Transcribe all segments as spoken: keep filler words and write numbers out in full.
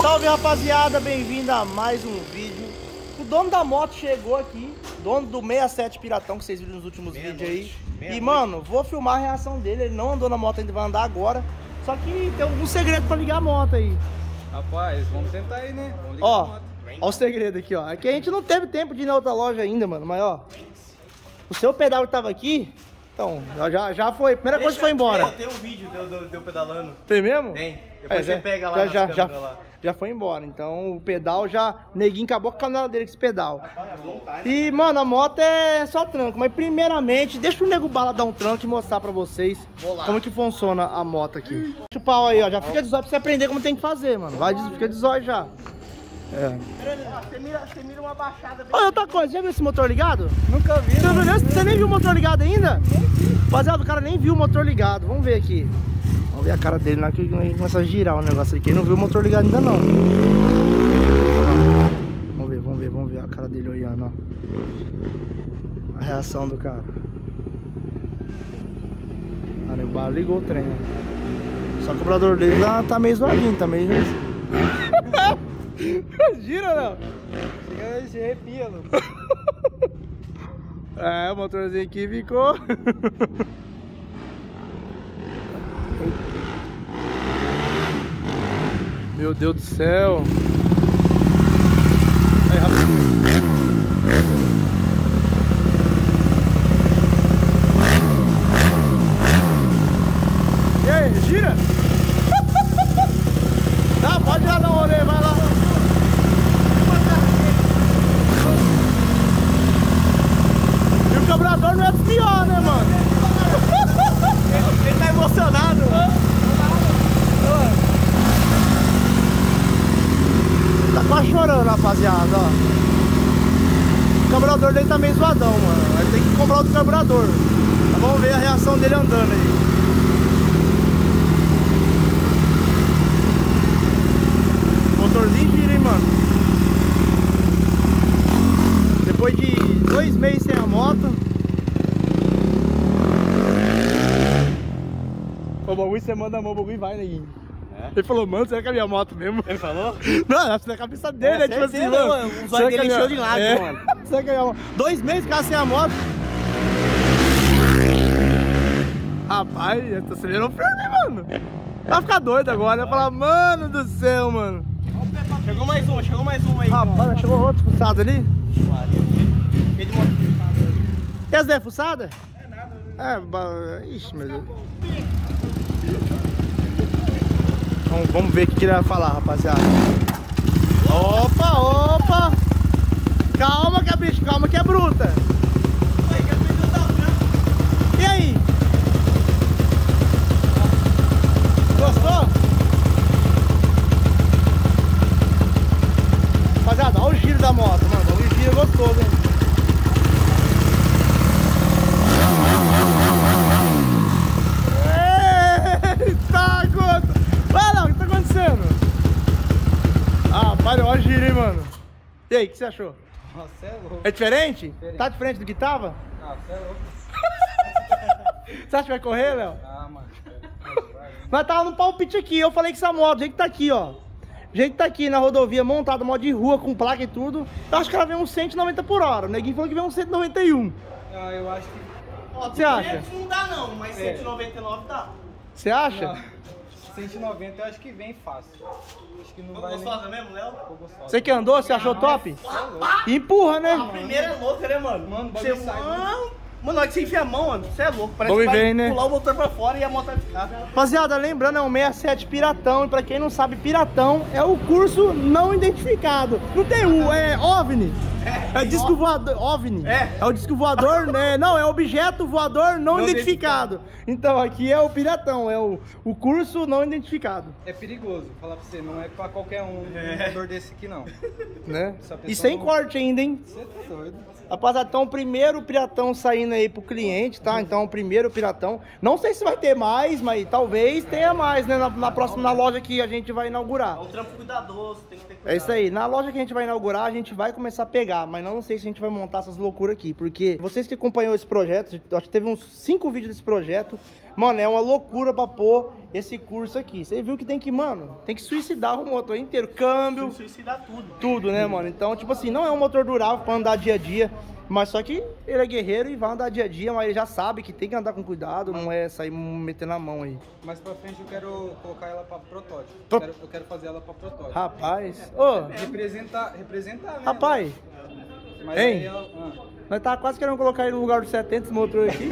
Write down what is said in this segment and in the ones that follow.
Salve, rapaziada, bem-vindo a mais um vídeo. O dono da moto chegou aqui, dono do sessenta e sete Piratão que vocês viram nos últimos meia vídeos noite, aí. meia E noite. mano, vou filmar a reação dele. Ele não andou na moto ainda, vai andar agora. Só que tem algum segredo pra ligar a moto aí. Rapaz, vamos tentar aí, né? Vamos ligar a Ó, moto. ó o segredo aqui, ó. É que a gente não teve tempo de ir na outra loja ainda, mano. Mas ó, o seu pedal que tava aqui, então, já, já foi. Primeira coisa que foi embora. Tem um vídeo de eu, de eu- de eu pedalando. Tem mesmo? Tem. Depois É, você já- pega lá já, nas já, já, câmeras lá. já foi embora. Então o pedal já. Neguinho acabou com a canela dele com esse pedal. E, mano, a moto é só tranco. Mas primeiramente, deixa o Nego Bala dar um tranco e mostrar pra vocês como que funciona a moto aqui. Deixa o pau aí, ó. Já fica de zóio pra você aprender como tem que fazer, mano. Vai, de- fica de zóio já. É. Você mira, você mira uma baixada bem. Olha outra coisa, já viu esse motor ligado? Nunca vi, Você, né? viu, você nem viu o motor ligado ainda? Rapaziada, o cara nem viu o motor ligado. Vamos ver aqui. Vamos ver a cara dele na hora que ele começa a girar o negócio aqui. Ele não viu o motor ligado ainda não. Vamos ver, vamos ver, vamos ver a cara dele olhando, ó. A reação do cara. Ah, o bar ligou o trem, né? Só que o cobrador dele tá, tá meio zoadinho, tá meio... Gira, não? Chega esse arrepia, Lu. É, o motorzinho aqui ficou. Meu Deus do céu. Aí, rapaz. E aí, gira? Tá, pode ir lá dar um rolê, vai lá. E o cobrador não é dos pior, né, mano? Ele tá emocionado. Tá quase chorando, rapaziada, ó. O carburador dele tá meio zoadão, mano. Vai ter que comprar outro carburador. Tá, vamos ver a reação dele andando aí. Motorzinho gira, hein, mano. Depois de dois meses sem a moto. O bagulho, você manda a mão, o bagulho vai, neguinho. É? Ele falou, mano, será que é a minha moto mesmo? Ele falou? Não, acho que na cabeça dele, É, né? Tipo assim, certeza, mano. mano, o zóio será que dele é encheu minha- de lágrimas, é. mano. Será que é a minha moto? Dois meses ficar sem a moto. Rapaz, tá acelerando firme, mano. Vai ficar doido agora, vai falar, mano do céu, mano. Chegou mais um, chegou mais um aí. Rapaz, chegou outro fuçado ali. Ele de moto. E as dez fuçadas? É nada. É, ba... ixi, meu Deus. Vamos, vamos ver o que que ele vai falar, rapaziada. Opa, opa. Calma que é bicho, calma que é bruta. E aí? Gostou? Rapaziada, olha o giro da moto, mano. O giro é gostoso, hein? Eita, gota! Vai lá, o que tá acontecendo? Ah, para, olha o giro, hein, mano. E aí, o que você achou? Nossa, você é louco. É diferente? Diferente. Tá diferente do que tava? Ah, você é louco. Você acha que vai correr, Léo? Ah, mano. Nós tava no palpite aqui, eu falei que essa moto, o jeito que tá aqui, ó. O jeito que tá aqui na rodovia, montada, moto de rua, com placa e tudo. Eu acho que ela vem uns cento e noventa por hora. O neguinho falou que vem uns cento e noventa e um. Ah, eu acho que... O que você acha? Não dá não, mas É. cento e noventa e nove dá. Você acha? Não, cento e noventa eu acho que vem fácil. Acho que não Ficou vai gostosa nem... mesmo, Léo? Ficou gostosa. Você que andou, você achou top? Você é louco. Empurra, A né? primeira é louca, né, mano? Mano, o você, bagulho sai, mano, mano, na hora que você enfia a mão, mano, você é louco. Parece Vamos que vai ver, né? pular o motor pra fora e a moto vai ficar. Rapaziada, lembrando, é um sessenta e sete Piratão. E pra quem não sabe, Piratão é o curso não identificado. Não tem o, é OVNI. É disco voador, OVNI. É. É o disco voador, né? Não, é objeto voador não, Não identificado. Então aqui é o Piratão, é o, o curso não identificado, É perigoso, vou falar pra você, não é pra qualquer um um motor desse aqui não. né? Essa pessoa E sem não- corte ainda, hein? Você tá doido. Rapaziada, então o primeiro Piratão saindo aí pro cliente, tá? Então o primeiro Piratão. Não sei se vai ter mais, mas talvez tenha mais, né? Na, na próxima na loja que a gente vai inaugurar. É um trampo cuidadoso, tem que ter cuidado. É isso aí. Na loja que a gente vai inaugurar, a gente vai começar a pegar já, mas não sei se a gente vai montar essas loucuras aqui, porque vocês que acompanhou esse projeto, acho que teve uns cinco vídeos desse projeto, mano, é uma loucura pra pôr esse curso aqui. Você viu que tem que, mano, tem que suicidar o motor inteiro, câmbio, Suicidar tudo. tudo, né, mano? Então, tipo assim, não é um motor durável pra andar dia a dia, mas só que ele é guerreiro e vai andar dia a dia, mas ele já sabe que tem que andar com cuidado, não é sair metendo a mão aí. Mais pra frente eu quero colocar ela pra protótipo. Pro- Eu, quero, eu quero fazer ela pra protótipo. Rapaz, ô, Representar, representar mesmo. rapaz, Mas hein? aí ela, ah, nós tava quase querendo colocar ele no lugar dos setenta, esse motor aqui.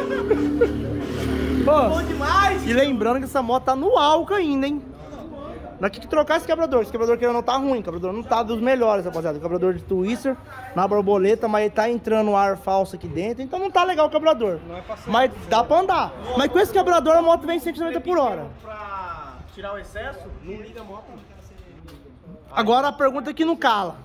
Bom Pô, demais! e lembrando que essa moto tá no álcool ainda, hein? Nós temos que trocar esse quebrador. Esse quebrador aqui não tá ruim. O quebrador não tá dos melhores, rapaziada. O quebrador de twister na borboleta, mas ele tá entrando ar falso aqui dentro. Então não tá legal o quebrador. Não é pra ser. Mas dá pra andar. Mas com esse quebrador a moto vem cento e noventa por hora. Pra tirar o excesso, não liga a moto. Agora a pergunta que não cala.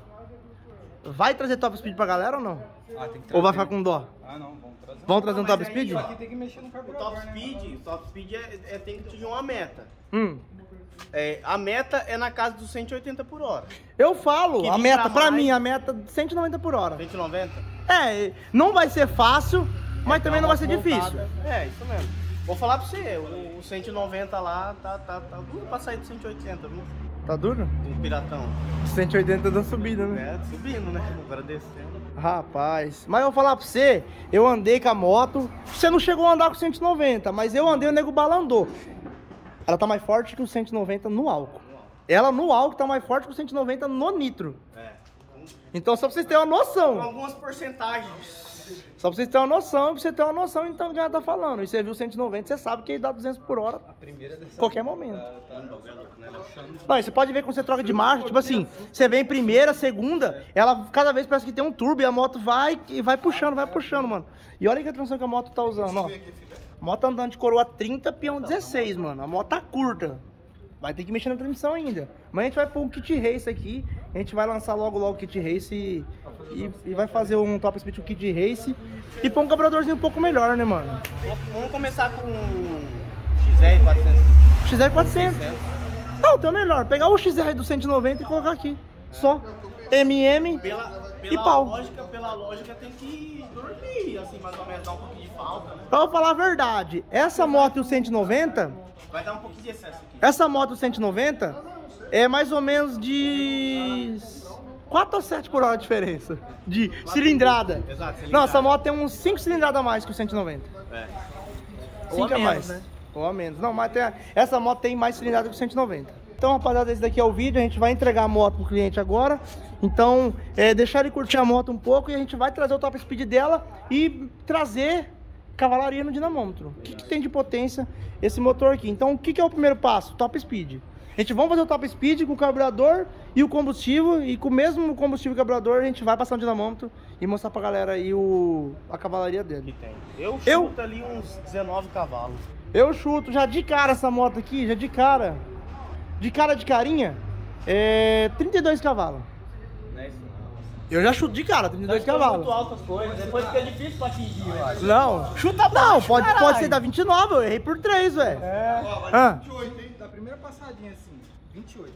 Vai trazer top speed pra galera ou não? Ah, tem que Ou vai trazer. ficar com dó? Ah, não, vamos trazer. Vamos trazer um Mas top aí, speed? ó, Aqui tem que mexer no O carburador, top né? speed, o top speed é, é- tem que atingir uma meta. Hum. É, a meta é na casa dos cento e oitenta por hora. Eu falo, Que a vim meta, pra pra mais. mim, a meta de cento e noventa por hora. cento e noventa? É, não vai ser fácil, mas também não vai ser Uma moto difícil. montada. É, isso mesmo. Vou falar pra você, o, o cento e noventa lá tá, tá, tá duro pra sair de cento e oitenta, viu? Tá duro? O piratão. cento e oitenta dando subida, né? É, subindo, né? Agora descendo. Rapaz, mas eu vou falar pra você, eu andei com a moto, você não chegou a andar com cento e noventa, mas eu andei, o nego bala andou. Ela tá mais forte que o cento e noventa no álcool. Ela no álcool tá mais forte que o cento e noventa no nitro. É. Então só pra vocês terem uma Com noção. algumas porcentagens. Só pra vocês terem uma noção, pra você ter uma noção então do que ela tá falando. E você viu o cento e noventa, você sabe que ele dá duzentos por hora A primeira dessa. qualquer momento. Tá, Não, e você pode ver quando você troca de marcha, tipo assim, você vem primeira, segunda, ela cada vez parece que tem um turbo e a moto vai e vai puxando, vai puxando, mano. E olha que a transmissão que a moto tá usando, ó. A moto tá andando de coroa trinta, peão dezesseis, mano. A moto tá curta. Vai ter que mexer na transmissão ainda. Mas a gente vai pôr um kit race aqui. A gente vai lançar logo logo o kit race e, e, e vai fazer um top speed com kit race. E pôr um carburadorzinho um pouco melhor, né, mano? Vamos começar com o X R quatrocentos. X R quatrocentos. Não, tem o melhor. Pegar o X R do cento e noventa e colocar aqui. Só. M M Pela, e pela pau. lógica, pela lógica tem que dormir, assim, mais ou menos, dar um pouquinho de falta, né? Eu vou falar a verdade. Essa moto e o cento e noventa, Vai dar um pouquinho de excesso aqui. essa moto e o cento e noventa é mais ou menos de quatro ou sete por hora de diferença. De cilindrada. Exato, cilindrada. Não, essa moto tem uns cinco cilindradas a mais que o cento e noventa. É. cinco Ou a a mais. menos, né? Ou a menos. Não, mas tem, essa moto tem mais cilindrada que o cento e noventa. Então, rapaziada, esse daqui é o vídeo. A gente vai entregar a moto pro cliente agora. Então, é, deixar ele curtir a moto um pouco e a gente vai trazer o top speed dela e trazer cavalaria no dinamômetro. O que, que tem de potência esse motor aqui? Então, o que, que é o primeiro passo? Top speed. A gente vai fazer o top speed com o carburador e o combustível, e com o mesmo combustível e carburador a gente vai passar o dinamômetro e mostrar pra galera aí o, a cavalaria Que dele. tem. Eu chuto Eu- ali uns dezenove cavalos. Eu chuto já de cara essa moto aqui, já de cara, de cara de carinha, é trinta e dois cavalos. Não é isso não. Eu já chuto de cara, trinta e dois Muito cavalos. altas coisas, depois fica difícil pra atingir, eu acho. Não, Chuta não, baixo, pode, pode caralho. ser da vinte e nove, eu errei por três, velho. É. Ah, vinte e oito, hein? Da primeira passadinha assim, vinte e oito.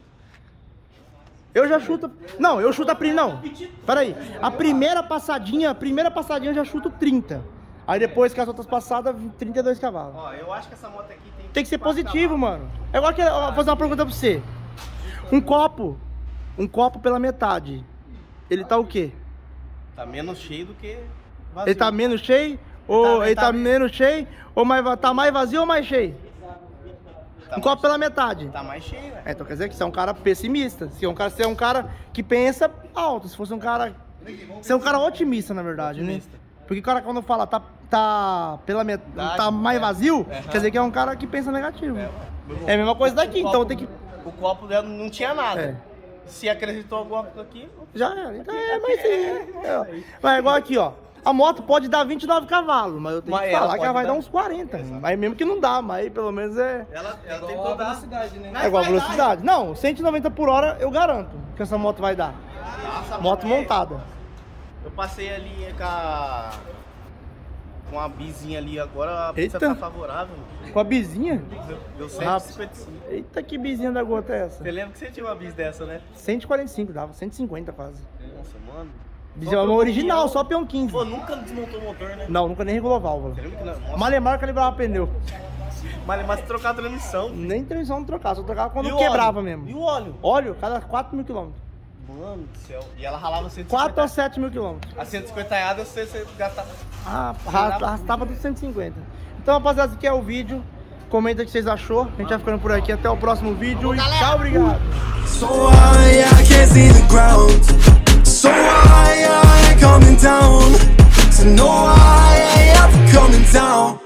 eu já chuto. Não, eu chuto a primeira. Não, peraí. A primeira passadinha, a primeira passadinha eu já chuto trinta. Aí depois que as outras passadas, trinta e dois cavalos. Ó, eu acho que essa moto aqui tem... Tem que ser quatro positivo, cavalos. mano. É igual que. Ó, vou fazer uma pergunta pra você. Um copo. Um copo pela metade. Ele tá o quê? Tá menos cheio do que vazio. Ele tá menos cheio? Ou tá- ele tá, tá- menos cheio? Ou mais, va- tá mais vazio ou mais cheio? Tá um copo mais- pela metade. Tá mais cheio, velho. É, então quer dizer que você é um cara pessimista. Se é um cara, você é um cara que pensa alto. Se fosse um cara. Você é um cara otimista, na verdade, Otimista. né? Porque o cara quando fala tá, tá pela metade, tá mais é. vazio, É. quer dizer que é um cara que pensa negativo. É, É, a mesma coisa daqui, o então copo- tem que. O copo dela não tinha nada. É. Se acreditou alguma coisa aqui, Já era. Então é, mas sim. É. Mas é igual aqui, ó. A moto pode dar vinte e nove cavalos, mas eu tenho Mas que ela falar que ela pode vai dar dar- uns quarenta. Mas mesmo que não dá, mas aí pelo menos é. ela, ela tem Igual a toda a velocidade, né? É igual a vai dar, velocidade. Não, cento e noventa por hora eu garanto que essa moto vai dar. Nossa, Moto é- montada. Eu passei ali com a. Com a bizinha ali agora, a pista Eita. tá favorável. Com a bizinha? Deu cento e cinquenta e cinco. Eita, que bizinha da gota é essa? Você lembra que você tinha uma bis dessa, né? cento e quarenta e cinco dava, cento e cinquenta quase. Nossa, mano. É uma original, só peão quinze. Pô, nunca desmontou o motor, né? Não, nunca nem regulou válvula. Você lembra que não? Nossa, Malemar calibrava pneu. mas mas se trocar a transmissão. Nem transmissão não trocava, só trocava quando E o quebrava óleo? mesmo. E o óleo? Óleo, cada quatro mil quilômetros. Mano do céu. E ela ralava cento e cinquenta. quatro a sete mil quilômetros. A cento e cinquenta você, você gastava. Ah, arrasta- arrastava dos cento e cinquenta. Então, rapaziada, esse aqui é o vídeo. Comenta o que vocês achou. A gente vai ficando por aqui. Até o próximo vídeo. E tchau, obrigado. So high, I can't see the ground. So high, I ain't coming down. So no, I ain't ever coming down.